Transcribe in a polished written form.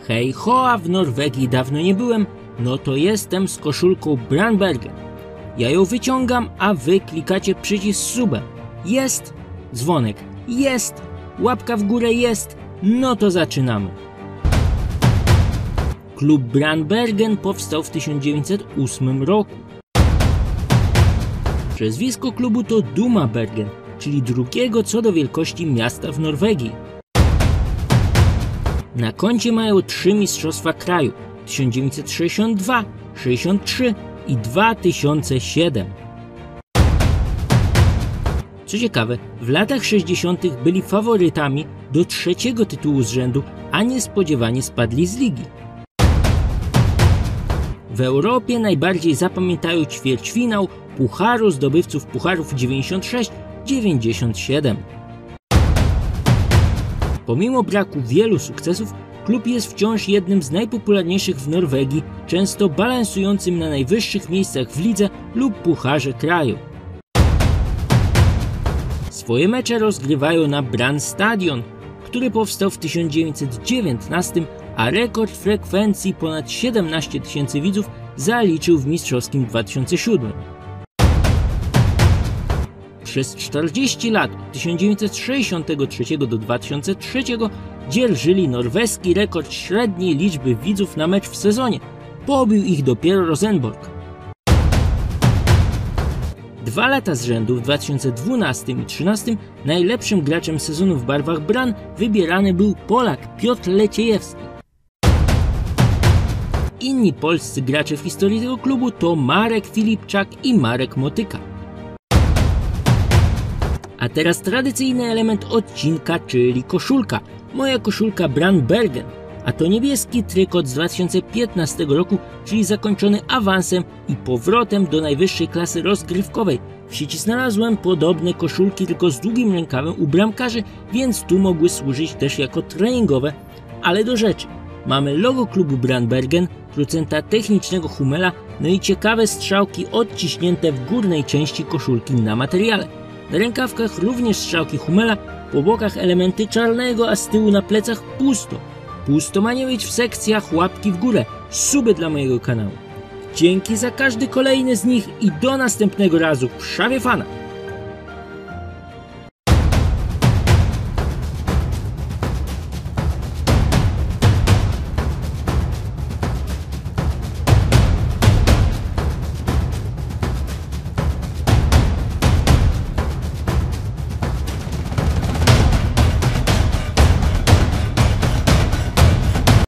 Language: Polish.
Hej ho, a w Norwegii dawno nie byłem, no to jestem z koszulką Brandbergen. Ja ją wyciągam, a wy klikacie przycisk subem. Jest! Dzwonek. Jest! Łapka w górę jest! No to zaczynamy. Klub Brandbergen powstał w 1908 roku. Przezwisko klubu to Duma Bergen, czyli drugiego co do wielkości miasta w Norwegii. Na koncie mają 3 mistrzostwa kraju: 1962, 63 i 2007. Co ciekawe, w latach 60. byli faworytami do 3. tytułu z rzędu, a niespodziewanie spadli z ligi. W Europie najbardziej zapamiętają ćwierćfinał Pucharu zdobywców Pucharów 96-97. Pomimo braku wielu sukcesów, klub jest wciąż jednym z najpopularniejszych w Norwegii, często balansującym na najwyższych miejscach w lidze lub pucharze kraju. Swoje mecze rozgrywają na Brann Stadion, który powstał w 1919, a rekord frekwencji ponad 17 000 widzów zaliczył w mistrzowskim 2007. Przez 40 lat, od 1963 do 2003, dzierżyli norweski rekord średniej liczby widzów na mecz w sezonie. Pobił ich dopiero Rosenborg. 2 lata z rzędu, w 2012 i 2013, najlepszym graczem sezonu w barwach Brann wybierany był Polak Piotr Leciejewski. Inni polscy gracze w historii tego klubu to Marek Filipczak i Marek Motyka. A teraz tradycyjny element odcinka, czyli koszulka. Moja koszulka Brandbergen, a to niebieski trykot z 2015 roku, czyli zakończony awansem i powrotem do najwyższej klasy rozgrywkowej. W sieci znalazłem podobne koszulki, tylko z długim rękawem u bramkarzy, więc tu mogły służyć też jako treningowe. Ale do rzeczy. Mamy logo klubu Brandbergen, producenta technicznego Hummela, no i ciekawe strzałki odciśnięte w górnej części koszulki na materiale. Na rękawkach również strzałki Hummela, po bokach elementy czarnego, a z tyłu na plecach pusto. Pusto ma nie być w sekcjach, łapki w górę, suby dla mojego kanału. Dzięki za każdy kolejny z nich i do następnego razu. Wszawie fana!